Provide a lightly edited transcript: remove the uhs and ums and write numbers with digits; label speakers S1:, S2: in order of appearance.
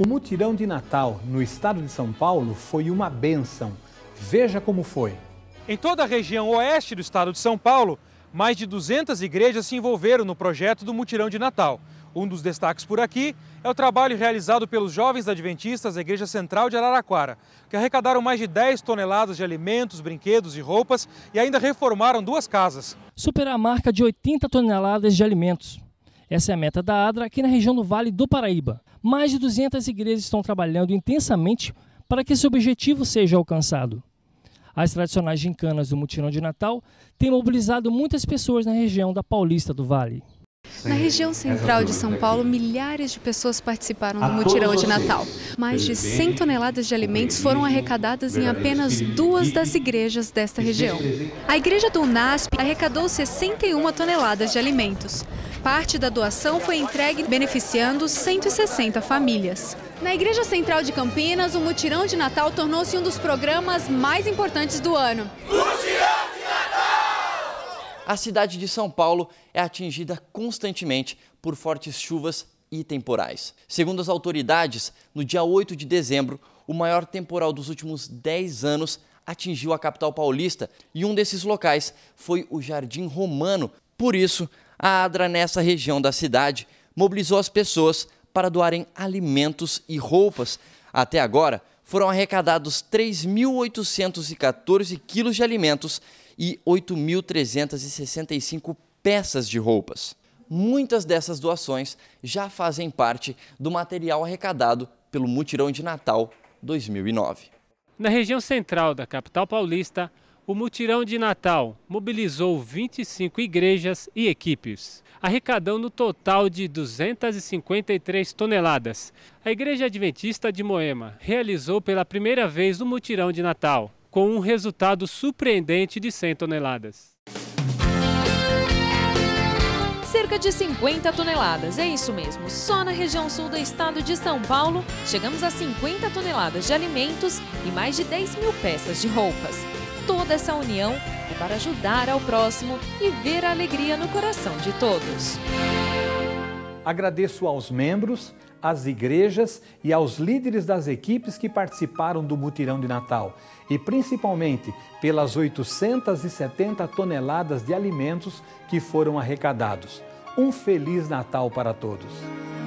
S1: O mutirão de Natal no estado de São Paulo foi uma bênção. Veja como foi.
S2: Em toda a região oeste do estado de São Paulo, mais de 200 igrejas se envolveram no projeto do mutirão de Natal. Um dos destaques por aqui é o trabalho realizado pelos jovens adventistas da Igreja Central de Araraquara, que arrecadaram mais de 10 toneladas de alimentos, brinquedos e roupas e ainda reformaram 2 casas.
S3: Superar a marca de 80 toneladas de alimentos. Essa é a meta da ADRA aqui na região do Vale do Paraíba. Mais de 200 igrejas estão trabalhando intensamente para que esse objetivo seja alcançado. As tradicionais gincanas do mutirão de Natal têm mobilizado muitas pessoas na região da Paulista do Vale.
S4: Na região central de São Paulo, milhares de pessoas participaram do mutirão de Natal. Mais de 100 toneladas de alimentos foram arrecadadas em apenas 2 das igrejas desta região. A igreja do UNASP arrecadou 61 toneladas de alimentos. Parte da doação foi entregue beneficiando 160 famílias. Na Igreja Central de Campinas, o mutirão de Natal tornou-se um dos programas mais importantes do ano.
S5: A cidade de São Paulo é atingida constantemente por fortes chuvas e temporais. Segundo as autoridades, no dia 8 de dezembro, o maior temporal dos últimos 10 anos atingiu a capital paulista e um desses locais foi o Jardim Romano. Por isso, a ADRA nessa região da cidade mobilizou as pessoas para doarem alimentos e roupas. Até agora, foram arrecadados 3.814 quilos de alimentos e 8.365 peças de roupas. Muitas dessas doações já fazem parte do material arrecadado pelo Mutirão de Natal 2009.
S6: Na região central da capital paulista, o Mutirão de Natal mobilizou 25 igrejas e equipes, arrecadando um total de 253 toneladas. A Igreja Adventista de Moema realizou pela primeira vez o Mutirão de Natal, com um resultado surpreendente de 100 toneladas.
S7: Cerca de 50 toneladas, é isso mesmo. Só na região sul do estado de São Paulo, chegamos a 50 toneladas de alimentos e mais de 10 mil peças de roupas. Toda essa união é para ajudar ao próximo e ver a alegria no coração de todos.
S1: Agradeço aos membros, às igrejas e aos líderes das equipes que participaram do mutirão de Natal e principalmente pelas 870 toneladas de alimentos que foram arrecadados. Um Feliz Natal para todos!